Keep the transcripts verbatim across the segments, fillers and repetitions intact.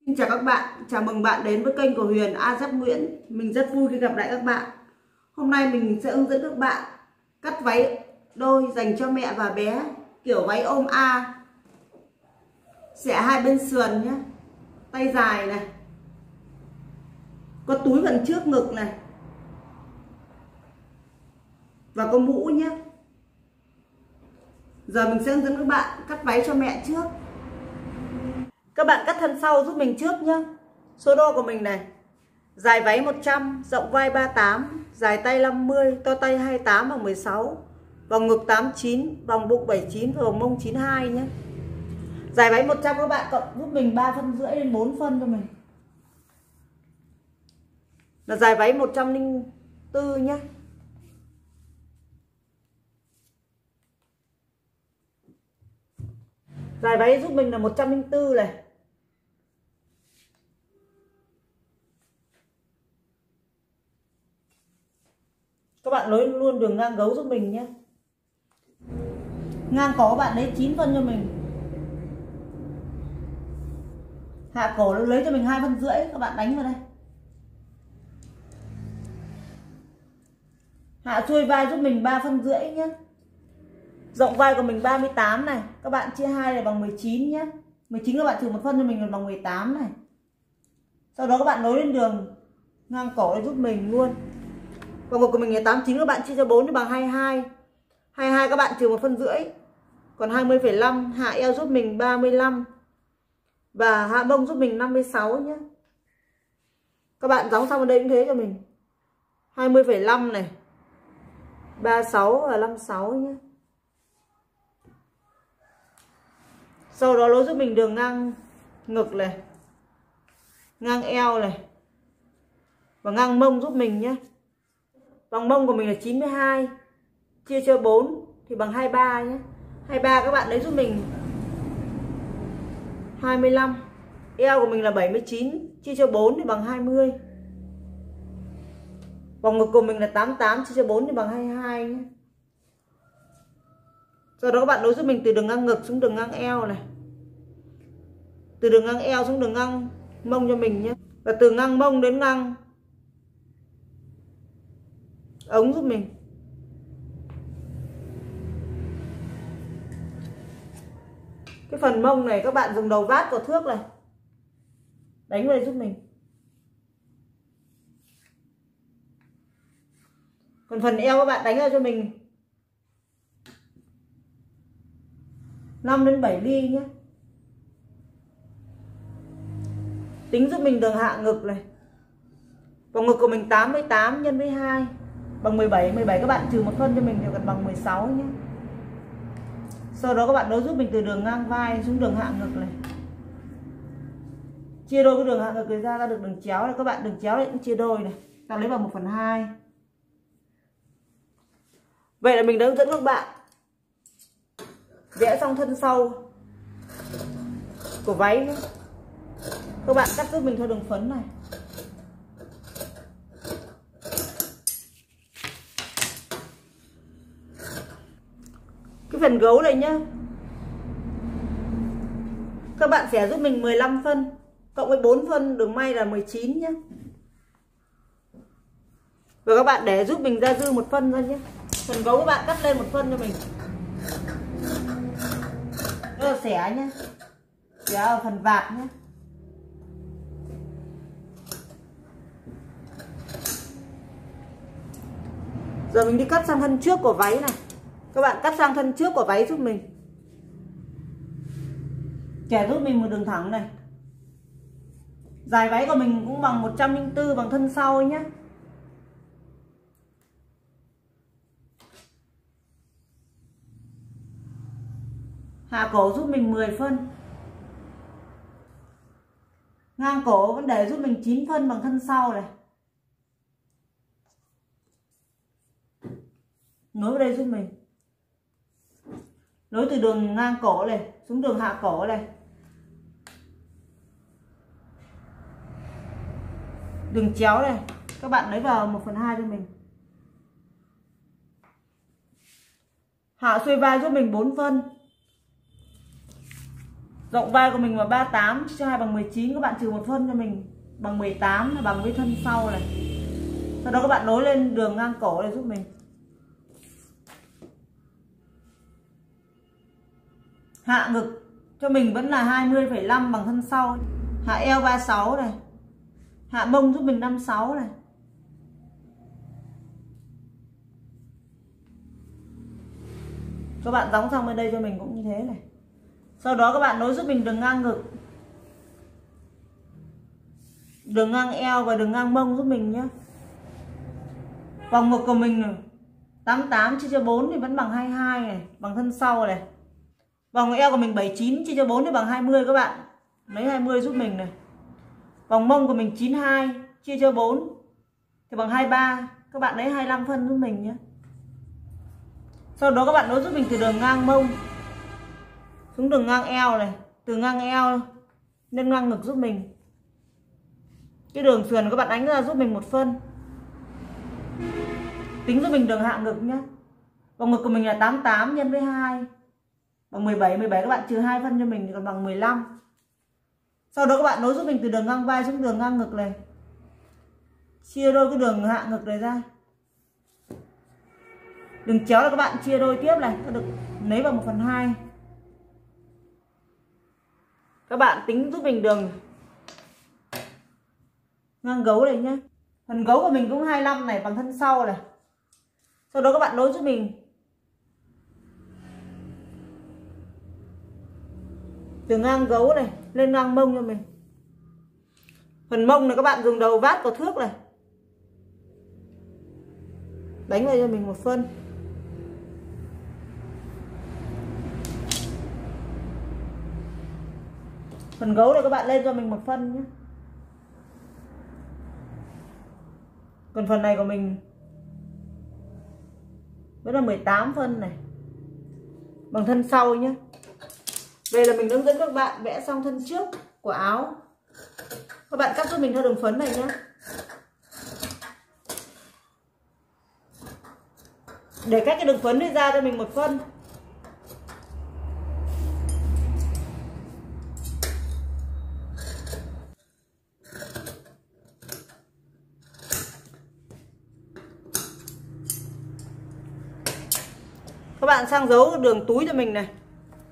Xin chào các bạn, chào mừng bạn đến với kênh của Huyền A Z Nguyễn. Mình rất vui khi gặp lại các bạn. Hôm nay mình sẽ hướng dẫn các bạn cắt váy đôi dành cho mẹ và bé, kiểu váy ôm A, xẻ hai bên sườn nhé, tay dài này, có túi phần trước ngực này và có mũ nhé. Giờ mình sẽ hướng dẫn các bạn cắt váy cho mẹ trước. Các bạn cắt thân sau giúp mình trước nhé. Số đo của mình này: dài váy một trăm, rộng vai ba mươi tám, dài tay năm mươi, to tay hai mươi tám bằng mười sáu, vòng ngực tám mươi chín, vòng bụng bảy mươi chín và vòng mông chín mươi hai nhé. Dài váy một trăm các bạn cộng giúp mình ba phân rưỡi đến bốn phân cho mình. Là dài váy một trăm lẻ bốn nhé. Dài váy giúp mình là một trăm lẻ bốn này. Các bạn nối luôn đường ngang gấu giúp mình nhé. Ngang cổ các bạn lấy chín phân cho mình. Hạ cổ lấy cho mình hai phân rưỡi, các bạn đánh vào đây. Hạ xuôi vai giúp mình ba phân rưỡi nhé. Rộng vai của mình ba mươi tám này, các bạn chia hai là bằng mười chín nhé. mười chín các bạn trừ một phân cho mình là bằng mười tám này. Sau đó các bạn nối lên đường ngang cổ để giúp mình luôn. Vòng ngực của mình là tám mươi chín, các bạn chia cho bốn thì bằng hai mươi hai. hai mươi hai các bạn trừ một phân rưỡi còn hai mươi phẩy năm. Hạ eo giúp mình ba mươi lăm và hạ mông giúp mình năm mươi sáu nhé. Các bạn gióng xong ở đây cũng thế cho mình. hai mươi phẩy năm này, ba mươi sáu và năm mươi sáu nhé. Sau đó nối giúp mình đường ngang ngực này, ngang eo này và ngang mông giúp mình nhé. Vòng mông của mình là chín mươi hai, chia cho bốn thì bằng hai mươi ba nhé. hai mươi ba các bạn lấy giúp mình hai mươi lăm. Eo của mình là bảy mươi chín, chia cho bốn thì bằng hai mươi. Vòng ngực của mình là tám mươi tám, chia cho bốn thì bằng hai mươi hai nhé. Sau đó các bạn nối giúp mình từ đường ngang ngực xuống đường ngang eo này, từ đường ngang eo xuống đường ngang mông cho mình nhé, và từ ngang mông đến ngang ống giúp mình. Cái phần mông này các bạn dùng đầu vát của thước này đánh vào đây giúp mình. Còn phần eo các bạn đánh ra cho mình năm đến bảy ly nhé. Tính giúp mình đường hạ ngực này. Vòng ngực của mình tám mươi tám nhân với hai bằng mười bảy. mười bảy các bạn trừ một phân cho mình thì còn bằng mười sáu nhé. Sau đó các bạn nối giúp mình từ đường ngang vai xuống đường hạ ngực này. Chia đôi cái đường hạ ngực này ra ra được đường chéo này. Các bạn đường chéo này cũng chia đôi này. Ta lấy vào một phần hai. Vậy là mình đã hướng dẫn các bạn vẽ xong thân sau của váy nữa. Các bạn cắt giúp mình theo đường phấn này. Cái phần gấu này nhá, các bạn xẻ giúp mình mười lăm phân cộng với bốn phân đường may là mười chín nhé. Và các bạn để giúp mình ra dư một phân ra nhé. Phần gấu các bạn cắt lên một phân cho mình. Đó là xẻ nhé, xẻ ở phần vạt nhé. Giờ mình đi cắt sang thân trước của váy này. Các bạn cắt sang thân trước của váy giúp mình. Chẻ giúp mình một đường thẳng này. Dài váy của mình cũng bằng một trăm lẻ bốn bằng thân sau nhé. Hạ cổ giúp mình mười phân. Ngang cổ vẫn để giúp mình chín phân bằng thân sau này. Nối vào đây giúp mình. Nối từ đường ngang cổ này xuống đường hạ cổ này. Đường chéo này các bạn lấy vào một phần hai cho mình. Hạ xuôi vai giúp mình bốn phân. Rộng vai của mình là ba mươi tám, chia cho hai bằng mười chín, các bạn trừ một phân cho mình bằng mười tám là bằng với thân sau này. Sau đó các bạn nối lên đường ngang cổ này giúp mình. Hạ ngực cho mình vẫn là hai mươi phẩy năm bằng thân sau. Hạ eo ba mươi sáu này. Hạ mông giúp mình năm mươi sáu này. Các bạn đóng sang bên đây cho mình cũng như thế này. Sau đó các bạn nối giúp mình đường ngang ngực, đường ngang eo và đường ngang mông giúp mình nhé. Vòng ngực của mình này, tám mươi tám chia cho bốn thì vẫn bằng hai mươi hai này, bằng thân sau này. Vòng eo của mình bảy mươi chín chia cho bốn thì bằng hai mươi, các bạn lấy hai mươi giúp mình này. Vòng mông của mình chín mươi hai chia cho bốn thì bằng hai mươi ba, các bạn lấy hai mươi lăm phân giúp mình nhé. Sau đó các bạn nối giúp mình từ đường ngang mông xuống đường ngang eo này, từ ngang eo lên ngang ngực giúp mình. Cái đường sườn các bạn đánh ra giúp mình một phân. Tính giúp mình đường hạ ngực nhé. Vòng ngực của mình là tám mươi tám nhân với hai bằng mười bảy, mười bảy các bạn trừ hai phân cho mình thì còn bằng mười lăm. Sau đó các bạn nối giúp mình từ đường ngang vai xuống đường ngang ngực này, chia đôi cái đường hạ ngực này ra. Đường chéo là các bạn chia đôi tiếp này, ta được lấy vào một phần hai. Các bạn tính giúp mình đường ngang gấu này nhé. Phần gấu của mình cũng hai mươi lăm này bằng thân sau này. Sau đó các bạn nối giúp mình từ ngang gấu này lên ngang mông cho mình. Phần mông này các bạn dùng đầu vát vào thước này, đánh vào cho mình một phân. Phần gấu này các bạn lên cho mình một phân nhé. Còn phần này của mình vẫn là mười tám phân này, bằng thân sau nhé. Về là mình hướng dẫn các bạn vẽ xong thân trước của áo. Các bạn cắt giúp mình theo đường phấn này nhé. Để cách cái đường phấn đi ra cho mình một phân. Các bạn sang dấu đường túi cho mình này,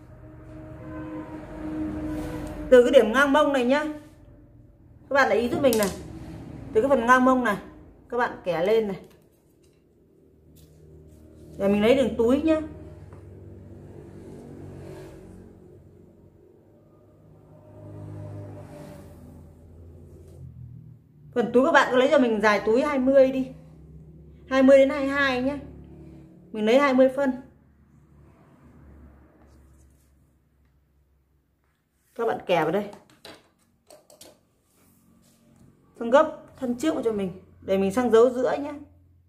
từ cái điểm ngang mông này nhá. Các bạn để ý giúp mình này, từ cái phần ngang mông này các bạn kẻ lên này, để mình lấy đường túi nhé. Phần túi các bạn cứ lấy cho mình dài túi hai mươi đi, hai mươi đến hai mươi hai nhé. Mình lấy hai mươi phân. Các bạn kẻ vào đây, sang gấp thân trước cho mình, để mình sang dấu giữa nhé.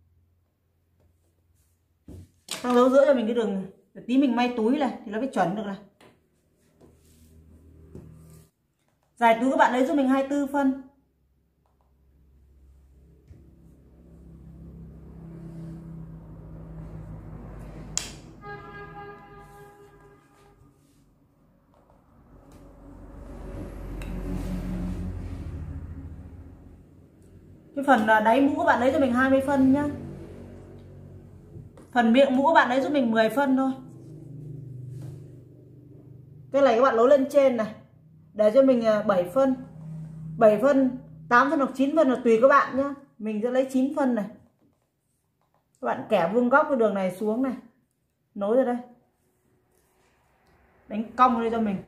Sang dấu giữa cho mình cái đường, để tí mình may túi này thì nó mới chuẩn được này. Dài túi các bạn lấy giúp mình hai mươi tư phân. Cái phần đáy mũ các bạn lấy cho mình hai mươi phân nhá. Phần miệng mũ các bạn lấy giúp mình mười phân thôi. Cái này các bạn nối lên trên này, để cho mình bảy phân. bảy phân, tám phân hoặc chín phân là tùy các bạn nhá. Mình sẽ lấy chín phân này. Các bạn kẻ vuông góc cái đường này xuống này, nối ra đây, đánh cong lên cho mình.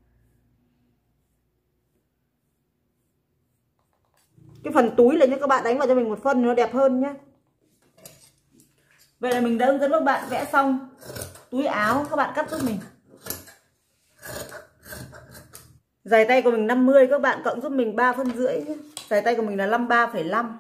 Cái phần túi này nhé, các bạn đánh vào cho mình một phân nó đẹp hơn nhé. Vậy là mình đã hướng dẫn các bạn vẽ xong túi áo. Các bạn cắt giúp mình. Dài tay của mình năm mươi, các bạn cộng giúp mình ba phân rưỡi nhé. Dài tay của mình là năm mươi ba phẩy năm.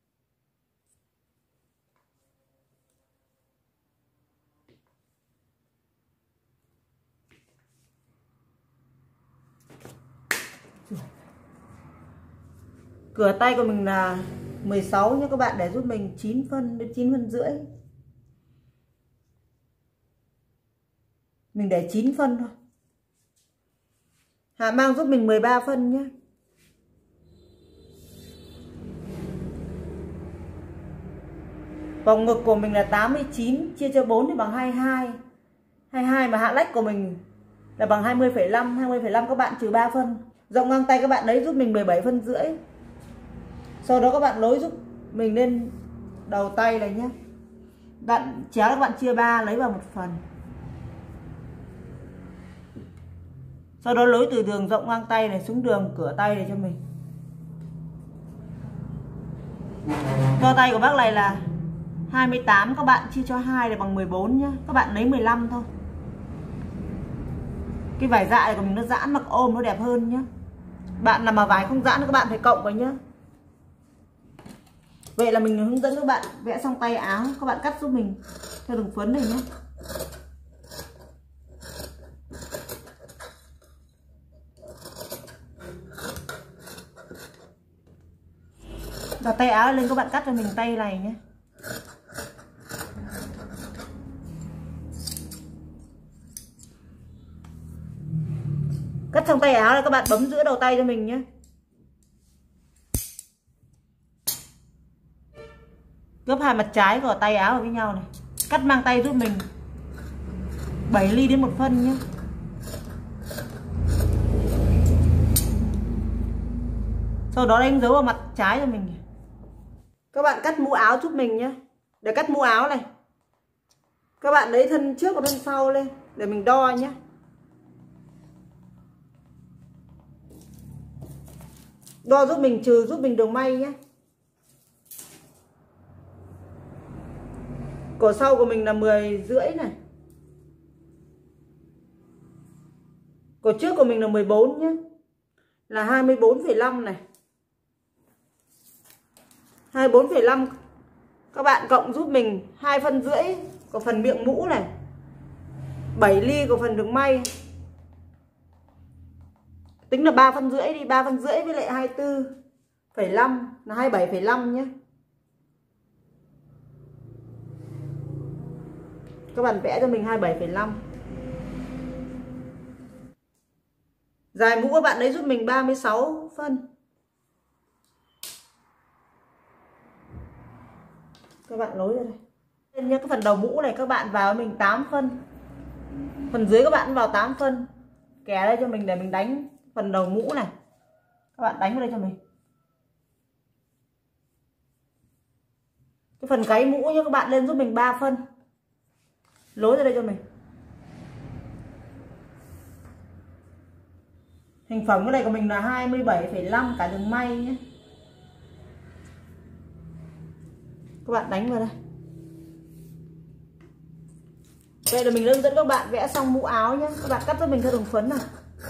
Cửa tay của mình là mười sáu nhé, các bạn để giúp mình chín phân đến chín phân rưỡi. Mình để chín phân thôi. Hạ mang giúp mình mười ba phân nhé. Vòng ngực của mình là tám mươi chín, chia cho bốn thì bằng hai mươi hai. hai mươi hai mà hạ lách của mình là bằng hai mươi phẩy năm, hai mươi phẩy năm các bạn trừ ba phân. Rộng ngang tay các bạn lấy giúp mình mười bảy phân rưỡi. Sau đó các bạn nối giúp mình lên đầu tay này nhé. Bạn chéo các bạn chia ba lấy vào một phần. Sau đó nối từ đường rộng ngang tay này xuống đường cửa tay này cho mình. To tay của bác này là hai mươi tám, các bạn chia cho hai là bằng mười bốn nhá. Các bạn lấy mười lăm thôi. Cái vải dạ này của mình nó giãn, mặc ôm nó đẹp hơn nhá. Bạn nào mà vải không giãn các bạn phải cộng vào nhá. Vậy là mình hướng dẫn các bạn vẽ xong tay áo, các bạn cắt giúp mình theo đường phấn này nhé. Và tay áo lên các bạn cắt cho mình tay này nhé. Cắt xong tay áo là các bạn bấm giữa đầu tay cho mình nhé. Gấp hai mặt trái của tay áo vào với nhau này. Cắt mang tay giúp mình bảy ly đến một phân nhé. Sau đó đánh dấu vào mặt trái cho mình. Các bạn cắt mũ áo giúp mình nhé. Để cắt mũ áo này, các bạn lấy thân trước và thân sau lên để mình đo nhé. Đo giúp mình, trừ giúp mình đường may nhé. Cổ sau của mình là mười rưỡi này. Cổ trước của mình là mười bốn nhé. Là hai mươi bốn phẩy năm này. hai mươi bốn phẩy năm. Các bạn cộng giúp mình hai phân rưỡi của phần miệng mũ này. bảy ly của phần đường may. Tính là ba phân rưỡi đi, ba phân rưỡi với lại hai mươi tư phẩy năm là hai mươi bảy phẩy năm nhé. Các bạn vẽ cho mình hai mươi bảy phẩy năm. Dài mũ các bạn lấy giúp mình ba mươi sáu phân. Các bạn nối ra đây. Nên nhá, cái phần đầu mũ này các bạn vào mình tám phân. Phần dưới các bạn vào tám phân. Kẻ đây cho mình để mình đánh phần đầu mũ này. Các bạn đánh vào đây cho mình. Cái phần gáy mũ nhá, các bạn lên giúp mình ba phân. Lối ra đây cho mình. Thành phẩm cái này của mình là hai mươi bảy phẩy năm cả đường may nhé. Các bạn đánh vào đây. Vậy là mình hướng dẫn các bạn vẽ xong mũ áo nhé. Các bạn cắt cho mình theo đường phấn nào.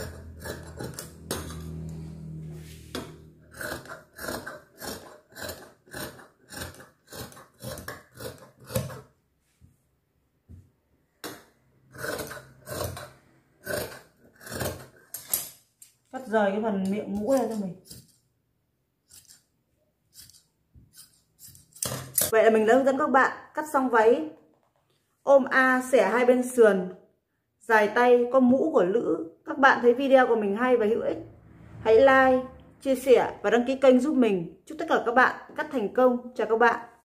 Cắt rời cái phần miệng mũ ra cho mình. Vậy là mình đã hướng dẫn các bạn cắt xong váy ôm A, xẻ hai bên sườn, dài tay, có mũ của nữ. Các bạn thấy video của mình hay và hữu ích, hãy like, chia sẻ và đăng ký kênh giúp mình. Chúc tất cả các bạn cắt thành công. Chào các bạn.